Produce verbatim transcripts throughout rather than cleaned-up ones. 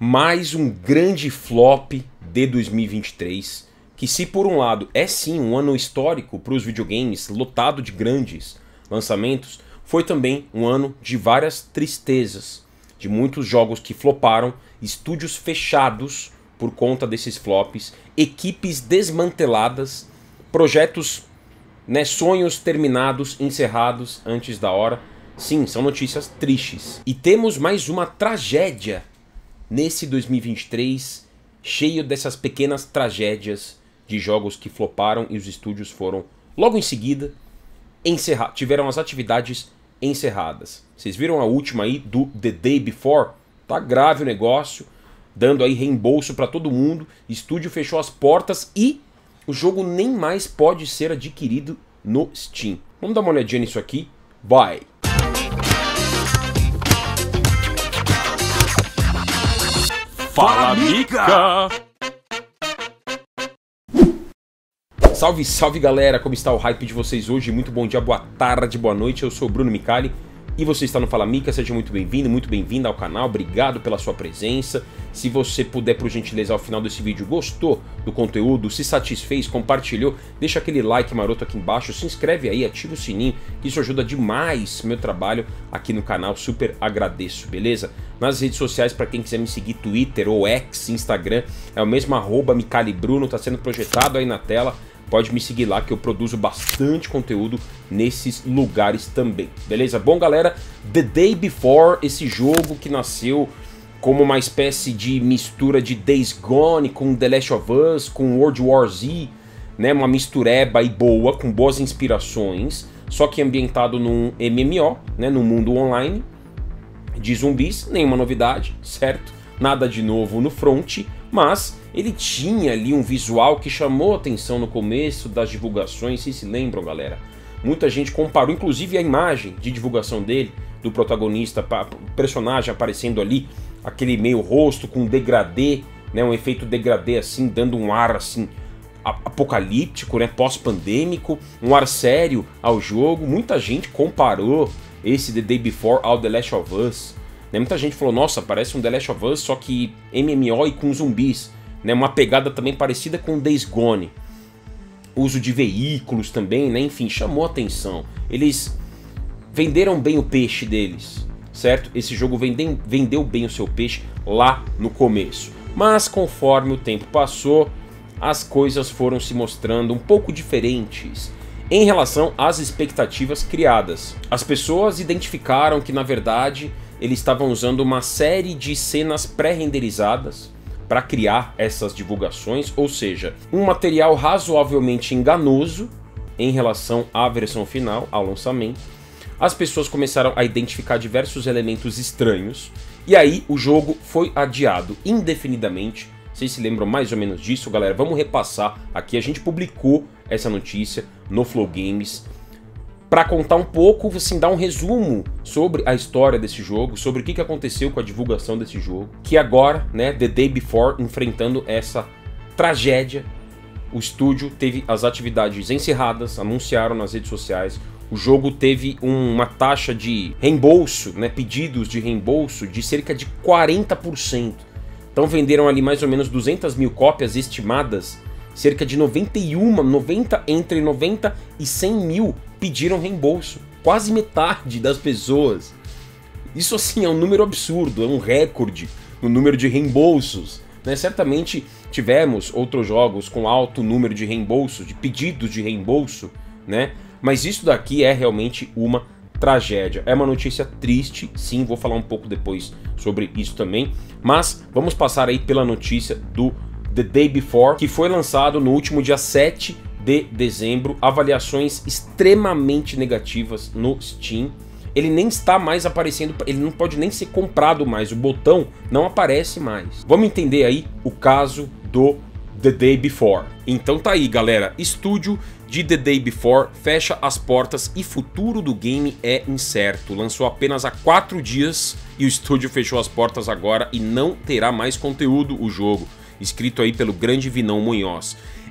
Mais um grande flop de dois mil e vinte e três, que se por um lado é sim um ano histórico para os videogames, lotado de grandes lançamentos, foi também um ano de várias tristezas, de muitos jogos que floparam, estúdios fechados por conta desses flops, equipes desmanteladas, projetos, né, sonhos terminados, encerrados antes da hora. Sim, são notícias tristes. E temos mais uma tragédia nesse dois mil e vinte e três, cheio dessas pequenas tragédias de jogos que floparam e os estúdios foram, logo em seguida, encerrar, tiveram as atividades encerradas. Vocês viram a última aí do The Day Before? Tá grave o negócio, dando aí reembolso para todo mundo, estúdio fechou as portas e o jogo nem mais pode ser adquirido no Steam. Vamos dar uma olhadinha nisso aqui? Vai! Fala, Mica! Salve, salve galera, como está o hype de vocês hoje? Muito bom dia, boa tarde, boa noite, eu sou o Bruno Micali e você está no Fala Mica, seja muito bem-vindo, muito bem-vinda ao canal, obrigado pela sua presença. Se você puder, por gentileza, ao final desse vídeo, gostou do conteúdo, se satisfez, compartilhou, deixa aquele like maroto aqui embaixo, se inscreve aí, ativa o sininho, que isso ajuda demais meu trabalho aqui no canal, super agradeço, beleza? Nas redes sociais, para quem quiser me seguir, Twitter ou X, Instagram, é o mesmo arroba Micali Bruno, tá sendo projetado aí na tela. Pode me seguir lá que eu produzo bastante conteúdo nesses lugares também, beleza? Bom, galera, The Day Before, esse jogo que nasceu como uma espécie de mistura de Days Gone com The Last of Us, com World War Z, né? Uma mistureba e boa, com boas inspirações, só que ambientado num M M O, né? No mundo online, de zumbis, nenhuma novidade, certo? Nada de novo no front, mas ele tinha ali um visual que chamou atenção no começo das divulgações, vocês se lembram, galera? Muita gente comparou, inclusive a imagem de divulgação dele, do protagonista, personagem aparecendo ali, aquele meio rosto com degradê, né, um efeito degradê assim, dando um ar assim apocalíptico, né, pós-pandêmico, um ar sério ao jogo. Muita gente comparou esse The Day Before ao The Last of Us, né? Muita gente falou, nossa, parece um The Last of Us, só que M M O e com zumbis, né? Uma pegada também parecida com Days Gone. Uso de veículos também, né? Enfim, chamou atenção. Eles venderam bem o peixe deles, certo? Esse jogo vende, vendeu bem o seu peixe lá no começo. Mas conforme o tempo passou, as coisas foram se mostrando um pouco diferentes em relação às expectativas criadas. As pessoas identificaram que, na verdade, eles estavam usando uma série de cenas pré-renderizadas para criar essas divulgações, ou seja, um material razoavelmente enganoso em relação à versão final, ao lançamento. As pessoas começaram a identificar diversos elementos estranhos, e aí o jogo foi adiado indefinidamente. Vocês se lembram mais ou menos disso, galera? Vamos repassar aqui. A gente publicou essa notícia no Flow Games para contar um pouco, assim, dar um resumo sobre a história desse jogo, sobre o que aconteceu com a divulgação desse jogo, que agora, né, The Day Before, enfrentando essa tragédia, o estúdio teve as atividades encerradas, anunciaram nas redes sociais, o jogo teve um, uma taxa de reembolso, né, pedidos de reembolso de cerca de quarenta por cento. Então venderam ali mais ou menos duzentas mil cópias estimadas, cerca de noventa e um, noventa, entre noventa e cem mil pediram reembolso. Quase metade das pessoas. Isso assim é um número absurdo, é um recorde no número de reembolsos, né? Certamente tivemos outros jogos com alto número de reembolso, de pedidos de reembolso, né? Mas isso daqui é realmente uma tragédia. É uma notícia triste, sim, vou falar um pouco depois sobre isso também. Mas vamos passar aí pela notícia do The Day Before, que foi lançado no último dia sete de dezembro, avaliações extremamente negativas no Steam. Ele nem está mais aparecendo, ele não pode nem ser comprado mais, o botão não aparece mais. Vamos entender aí o caso do The Day Before. Então tá aí, galera, estúdio de The Day Before fecha as portas e futuro do game é incerto. Lançou apenas há quatro dias e o estúdio fechou as portas agora e não terá mais conteúdo o jogo, escrito aí pelo grande Vinão Munhoz.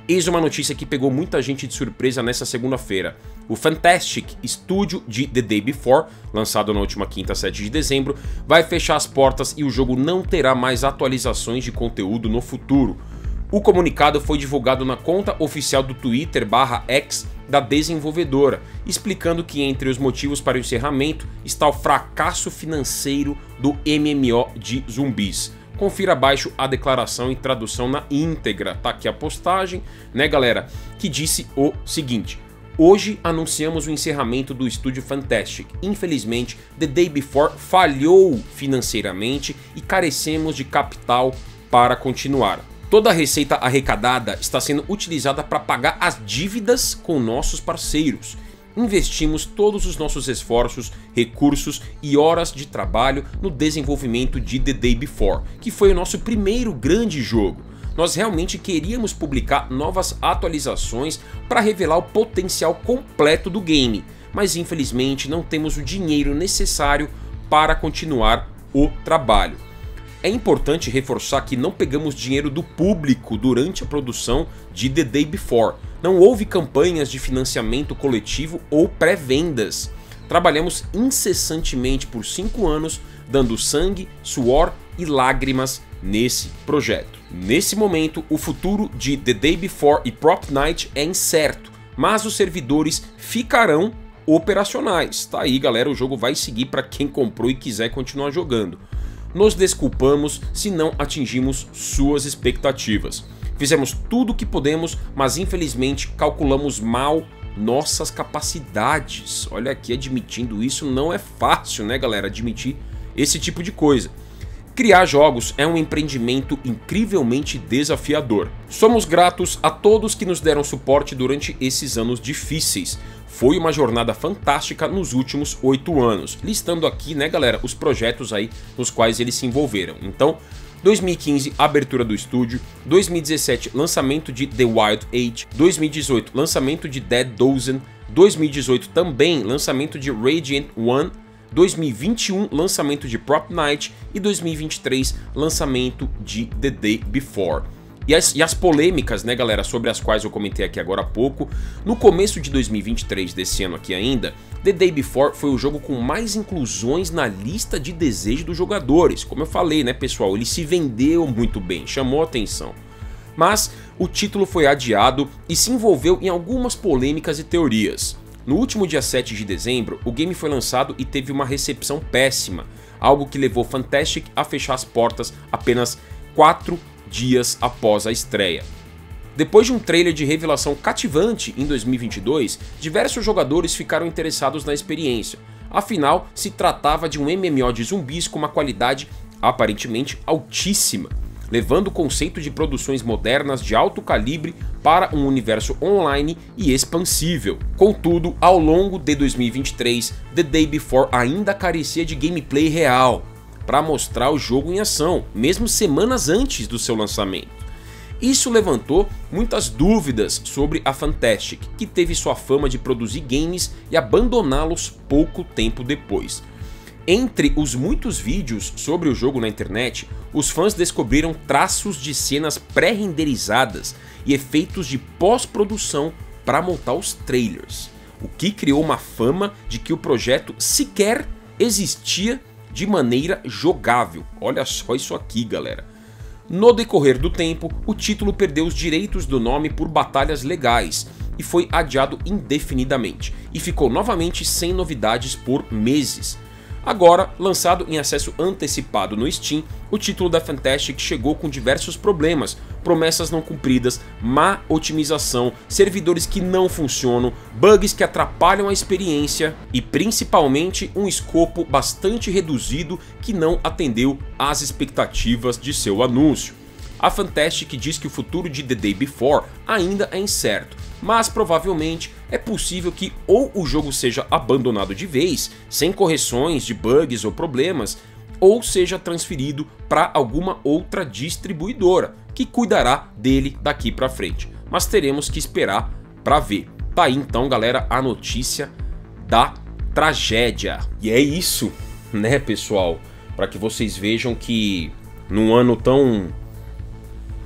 Eis uma notícia que pegou muita gente de surpresa nessa segunda-feira. O Fantastic Studio de The Day Before, lançado na última quinta, sete de dezembro, vai fechar as portas e o jogo não terá mais atualizações de conteúdo no futuro. O comunicado foi divulgado na conta oficial do Twitter barra X da desenvolvedora, explicando que entre os motivos para o encerramento está o fracasso financeiro do M M O de zumbis. Confira abaixo a declaração e tradução na íntegra. Tá aqui a postagem, né, galera? Que disse o seguinte: hoje anunciamos o encerramento do estúdio Fantastic. Infelizmente, The Day Before falhou financeiramente e carecemos de capital para continuar. Toda a receita arrecadada está sendo utilizada para pagar as dívidas com nossos parceiros. Investimos todos os nossos esforços, recursos e horas de trabalho no desenvolvimento de The Day Before, que foi o nosso primeiro grande jogo. Nós realmente queríamos publicar novas atualizações para revelar o potencial completo do game, mas infelizmente não temos o dinheiro necessário para continuar o trabalho. É importante reforçar que não pegamos dinheiro do público durante a produção de The Day Before. Não houve campanhas de financiamento coletivo ou pré-vendas. Trabalhamos incessantemente por cinco anos, dando sangue, suor e lágrimas nesse projeto. Nesse momento, o futuro de The Day Before e Prop Night é incerto, mas os servidores ficarão operacionais. Tá aí, galera, o jogo vai seguir para quem comprou e quiser continuar jogando. Nos desculpamos se não atingimos suas expectativas. Fizemos tudo o que podemos, mas infelizmente calculamos mal nossas capacidades. Olha aqui, admitindo isso não é fácil, né, galera? Admitir esse tipo de coisa. Criar jogos é um empreendimento incrivelmente desafiador. Somos gratos a todos que nos deram suporte durante esses anos difíceis. Foi uma jornada fantástica nos últimos oito anos. Listando aqui, né, galera, os projetos aí nos quais eles se envolveram. Então, dois mil e quinze, abertura do estúdio. dois mil e dezessete, lançamento de The Wild Age. dois mil e dezoito, lançamento de Dead Dozen. dois mil e dezoito também, lançamento de Radiant One. dois mil e vinte e um, lançamento de Prop Night. E dois mil e vinte e três, lançamento de The Day Before. E as, e as polêmicas, né, galera, sobre as quais eu comentei aqui agora há pouco. No começo de dois mil e vinte e três, desse ano aqui ainda, The Day Before foi o jogo com mais inclusões na lista de desejo dos jogadores. Como eu falei, né, pessoal, ele se vendeu muito bem, chamou atenção. Mas o título foi adiado e se envolveu em algumas polêmicas e teorias. No último dia sete de dezembro, o game foi lançado e teve uma recepção péssima, algo que levou Fantastic a fechar as portas apenas quatro dias após a estreia. Depois de um trailer de revelação cativante em dois mil e vinte e dois, diversos jogadores ficaram interessados na experiência. Afinal, se tratava de um M M O de zumbis com uma qualidade aparentemente altíssima, levando o conceito de produções modernas de alto calibre para um universo online e expansível. Contudo, ao longo de dois mil e vinte e três, The Day Before ainda carecia de gameplay real para mostrar o jogo em ação, mesmo semanas antes do seu lançamento. Isso levantou muitas dúvidas sobre a Fantastic, que teve sua fama de produzir games e abandoná-los pouco tempo depois. Entre os muitos vídeos sobre o jogo na internet, os fãs descobriram traços de cenas pré-renderizadas e efeitos de pós-produção para montar os trailers, o que criou uma fama de que o projeto sequer existia de maneira jogável. Olha só isso aqui, galera. No decorrer do tempo, o título perdeu os direitos do nome por batalhas legais e foi adiado indefinidamente, e ficou novamente sem novidades por meses. Agora, lançado em acesso antecipado no Steam, o título da Fantastic chegou com diversos problemas, promessas não cumpridas, má otimização, servidores que não funcionam, bugs que atrapalham a experiência e principalmente um escopo bastante reduzido que não atendeu às expectativas de seu anúncio. A Fantastic diz que o futuro de The Day Before ainda é incerto, mas provavelmente é possível que ou o jogo seja abandonado de vez, sem correções de bugs ou problemas, ou seja transferido para alguma outra distribuidora, que cuidará dele daqui para frente. Mas teremos que esperar para ver. Tá aí então, galera, a notícia da tragédia. E é isso, né, pessoal? Para que vocês vejam que num ano tão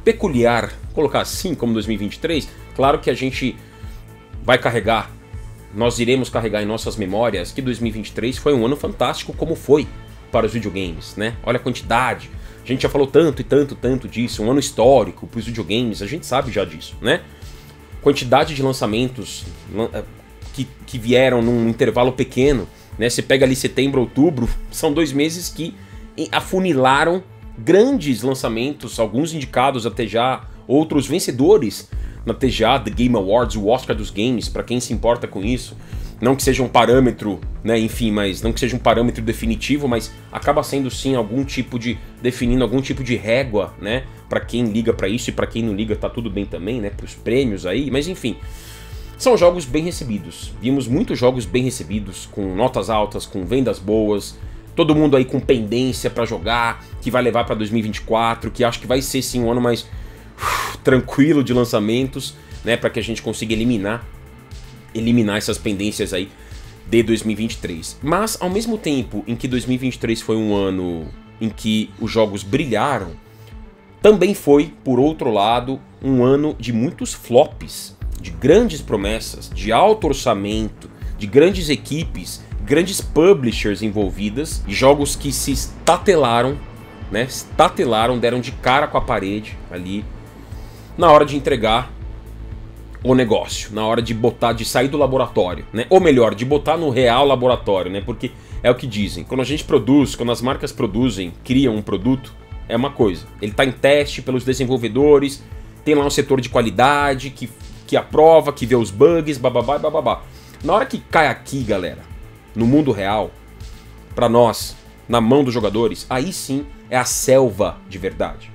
peculiar, colocar assim como dois mil e vinte e três, claro que a gente vai carregar, nós iremos carregar em nossas memórias que dois mil e vinte e três foi um ano fantástico como foi para os videogames, né? Olha a quantidade, a gente já falou tanto e tanto, tanto disso, um ano histórico para os videogames, a gente sabe já disso, né? Quantidade de lançamentos que, que vieram num intervalo pequeno, né? Você pega ali setembro, outubro, são dois meses que afunilaram grandes lançamentos, alguns indicados até já, outros vencedores na T G A, The Game Awards, o Oscar dos Games, para quem se importa com isso. Não que seja um parâmetro, né, enfim, mas não que seja um parâmetro definitivo, mas acaba sendo sim algum tipo de, definindo algum tipo de régua, né, para quem liga para isso e para quem não liga tá tudo bem também, né, pros prêmios aí, mas enfim. São jogos bem recebidos, vimos muitos jogos bem recebidos, com notas altas, com vendas boas, todo mundo aí com pendência para jogar, que vai levar para dois mil e vinte e quatro, que acho que vai ser sim um ano mais uf, tranquilo de lançamentos, né, para que a gente consiga eliminar eliminar essas pendências aí de dois mil e vinte e três. Mas ao mesmo tempo em que dois mil e vinte e três foi um ano em que os jogos brilharam, também foi, por outro lado, um ano de muitos flops, de grandes promessas, de alto orçamento, de grandes equipes, grandes publishers envolvidas, jogos que se estatelaram, né, estatelaram, deram de cara com a parede ali na hora de entregar o negócio, na hora de botar, de sair do laboratório, né? Ou melhor, de botar no real laboratório, né? Porque é o que dizem, quando a gente produz, quando as marcas produzem, criam um produto, é uma coisa. Ele está em teste pelos desenvolvedores, tem lá um setor de qualidade que, que aprova, que vê os bugs, bababá e bababá. Na hora que cai aqui, galera, no mundo real, pra nós, na mão dos jogadores, aí sim é a selva de verdade.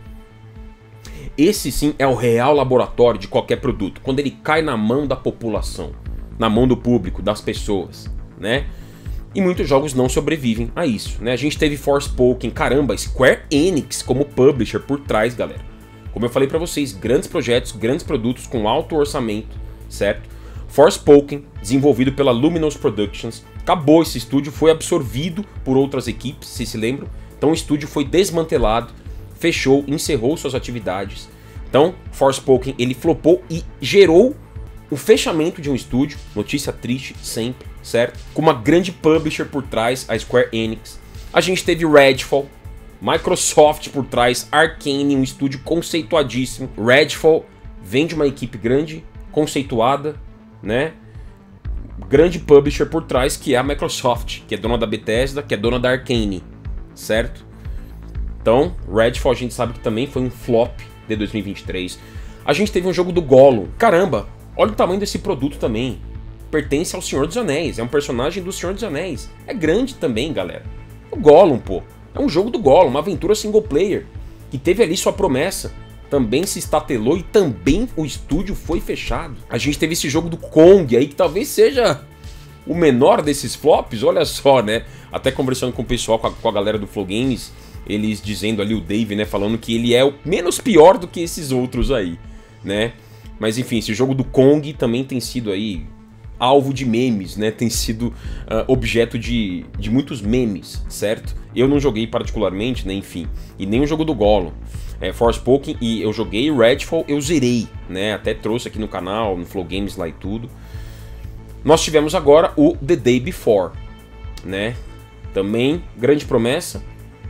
Esse sim é o real laboratório de qualquer produto, quando ele cai na mão da população, na mão do público, das pessoas, né? E muitos jogos não sobrevivem a isso, né? A gente teve Forspoken, caramba, Square Enix como publisher por trás, galera. Como eu falei pra vocês, grandes projetos, grandes produtos com alto orçamento, certo? Forspoken, desenvolvido pela Luminous Productions, acabou esse estúdio, foi absorvido por outras equipes, se se lembram. Então o estúdio foi desmantelado, fechou, encerrou suas atividades. Então, Forspoken, ele flopou e gerou o fechamento de um estúdio, notícia triste sempre, certo? Com uma grande publisher por trás, a Square Enix. A gente teve Redfall, Microsoft por trás, Arcane, um estúdio conceituadíssimo. Redfall vem de uma equipe grande, conceituada, né? Grande publisher por trás, que é a Microsoft, que é dona da Bethesda, que é dona da Arcane, certo? Então, Redfall a gente sabe que também foi um flop de dois mil e vinte e três. A gente teve um jogo do Gollum. Caramba, olha o tamanho desse produto também. Pertence ao Senhor dos Anéis, é um personagem do Senhor dos Anéis. É grande também, galera. O Gollum, pô. É um jogo do Gollum, uma aventura single player, que teve ali sua promessa. Também se estatelou e também o estúdio foi fechado. A gente teve esse jogo do Kong aí, que talvez seja o menor desses flops, olha só, né? Até conversando com o pessoal, com a, com a galera do Flow Games, eles dizendo ali, o Dave, né, falando que ele é o menos pior do que esses outros aí, né? Mas enfim, esse jogo do Kong também tem sido aí alvo de memes, né? Tem sido uh, objeto de, de muitos memes, certo? Eu não joguei particularmente, né, enfim, e nem o jogo do Gollum. É, Forspoken, e eu joguei, Redfall eu zerei, né? Até trouxe aqui no canal, no Flow Games lá e tudo. Nós tivemos agora o The Day Before, né? Também grande promessa,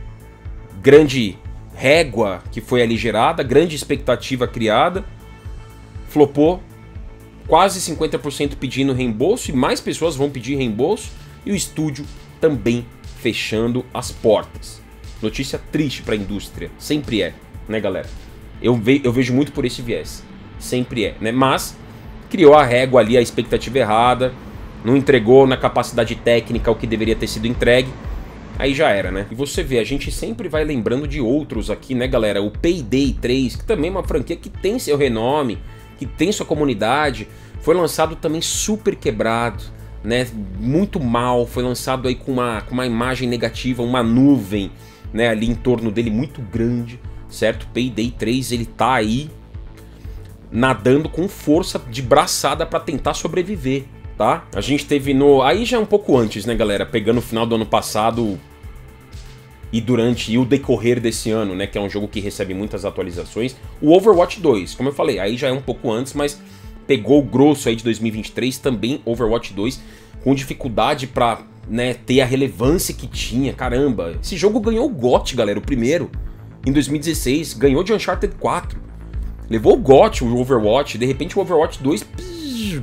grande régua que foi ali gerada, grande expectativa criada, flopou, quase cinquenta por cento pedindo reembolso e mais pessoas vão pedir reembolso, e o estúdio também fechando as portas. Notícia triste para a indústria, sempre é, né, galera? Eu, ve eu vejo muito por esse viés, sempre é, né? Mas criou a régua ali, a expectativa errada, não entregou na capacidade técnica o que deveria ter sido entregue. Aí já era, né? E você vê, a gente sempre vai lembrando de outros aqui, né, galera? O Payday três, que também é uma franquia que tem seu renome, que tem sua comunidade, foi lançado também super quebrado, né? Muito mal, foi lançado aí com uma, com uma imagem negativa, uma nuvem, né, ali em torno dele muito grande, certo? Payday três, ele tá aí nadando com força de braçada para tentar sobreviver, tá? A gente teve no... Aí já é um pouco antes, né, galera? Pegando o final do ano passado, e durante o decorrer desse ano, né, que é um jogo que recebe muitas atualizações, o Overwatch dois, como eu falei, aí já é um pouco antes, mas pegou o grosso aí de dois mil e vinte e três, também Overwatch dois, com dificuldade pra, né, ter a relevância que tinha, caramba. Esse jogo ganhou o G O T, galera, o primeiro, em dois mil e dezesseis, ganhou de Uncharted quatro, levou o G O T, o Overwatch, de repente o Overwatch dois pss,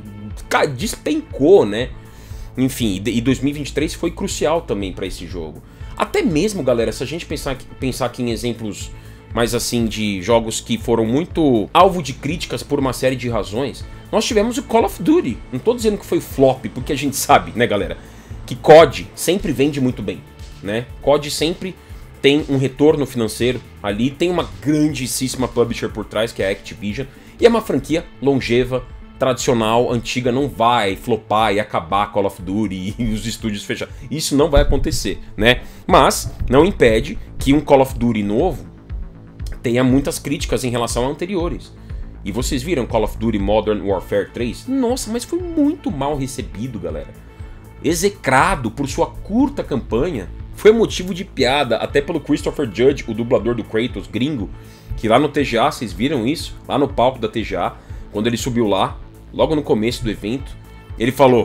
despencou, né? Enfim, e dois mil e vinte e três foi crucial também pra esse jogo. Até mesmo, galera, se a gente pensar, pensar aqui em exemplos mais assim de jogos que foram muito alvo de críticas por uma série de razões, nós tivemos o Call of Duty. Não tô dizendo que foi flop, porque a gente sabe, né, galera, que C O D sempre vende muito bem, né? C O D sempre tem um retorno financeiro ali, tem uma grandíssima publisher por trás, que é a Activision, e é uma franquia longeva, tradicional, antiga, não vai flopar e acabar Call of Duty e os estúdios fechar. Isso não vai acontecer, né? Mas não impede que um Call of Duty novo tenha muitas críticas em relação a anteriores. E vocês viram Call of Duty Modern Warfare três? Nossa, mas foi muito mal recebido, galera. Execrado por sua curta campanha. Foi motivo de piada, até pelo Christopher Judge, o dublador do Kratos, gringo, que lá no T G A, vocês viram isso? Lá no palco da T G A, quando ele subiu lá, logo no começo do evento, ele falou: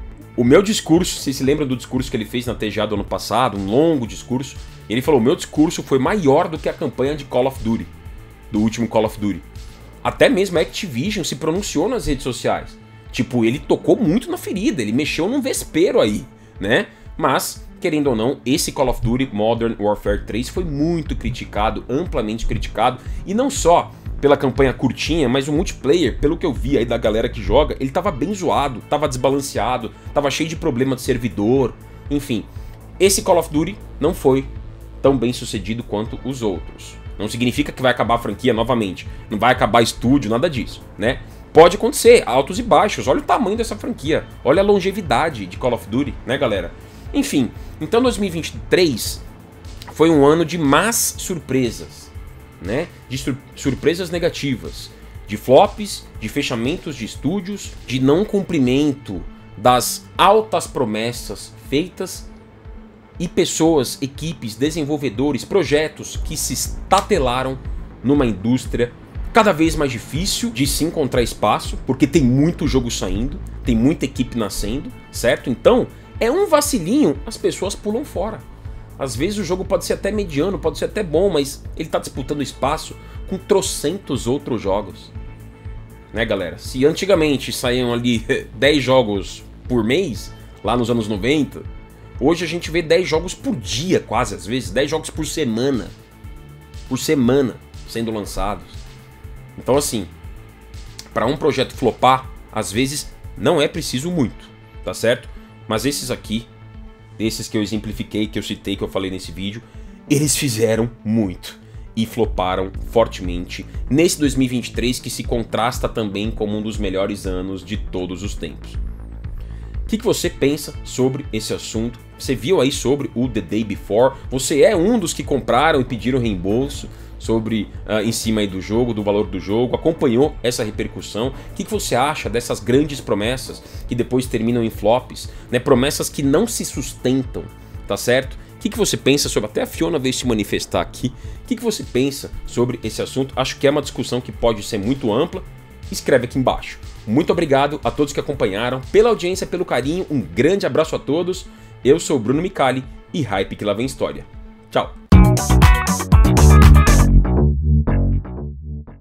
o meu discurso, vocês se lembram do discurso que ele fez na T G A do ano passado, um longo discurso? Ele falou: o meu discurso foi maior do que a campanha de Call of Duty, do último Call of Duty. Até mesmo a Activision se pronunciou nas redes sociais. Tipo, ele tocou muito na ferida, ele mexeu num vespeiro aí, né? Mas, querendo ou não, esse Call of Duty Modern Warfare três foi muito criticado, amplamente criticado, e não só pela campanha curtinha, mas o multiplayer, pelo que eu vi aí da galera que joga, ele tava bem zoado, tava desbalanceado, tava cheio de problema de servidor, enfim. Esse Call of Duty não foi tão bem sucedido quanto os outros. Não significa que vai acabar a franquia novamente, não vai acabar estúdio, nada disso, né? Pode acontecer, altos e baixos, olha o tamanho dessa franquia, olha a longevidade de Call of Duty, né, galera? Enfim, então dois mil e vinte e três foi um ano de más surpresas, né? De sur surpresas negativas, de flops, de fechamentos de estúdios, de não cumprimento das altas promessas feitas e pessoas, equipes, desenvolvedores, projetos que se estatelaram numa indústria cada vez mais difícil de se encontrar espaço, porque tem muito jogo saindo, tem muita equipe nascendo, certo? Então, é um vacilinho, as pessoas pulam fora. Às vezes o jogo pode ser até mediano, pode ser até bom, mas ele tá disputando espaço com trocentos outros jogos. Né, galera? Se antigamente saíam ali dez jogos por mês, lá nos anos noventa, hoje a gente vê dez jogos por dia, quase, às vezes, dez jogos por semana. Por semana sendo lançados. Então, assim, para um projeto flopar, às vezes não é preciso muito, tá certo? Mas esses aqui, esses que eu exemplifiquei, que eu citei, que eu falei nesse vídeo, eles fizeram muito e floparam fortemente nesse dois mil e vinte e três, que se contrasta também como um dos melhores anos de todos os tempos. O que, que você pensa sobre esse assunto? Você viu aí sobre o The Day Before? Você é um dos que compraram e pediram reembolso sobre uh, em cima aí do jogo, do valor do jogo, acompanhou essa repercussão? O que, que você acha dessas grandes promessas que depois terminam em flops, né? Promessas que não se sustentam, tá certo? O que, que você pensa sobre, até a Fiona veio se manifestar aqui, o que, que você pensa sobre esse assunto? Acho que é uma discussão que pode ser muito ampla. Escreve aqui embaixo. Muito obrigado a todos que acompanharam, pela audiência, pelo carinho, um grande abraço a todos. Eu sou o Bruno Micali e Hype que lá vem história. Tchau!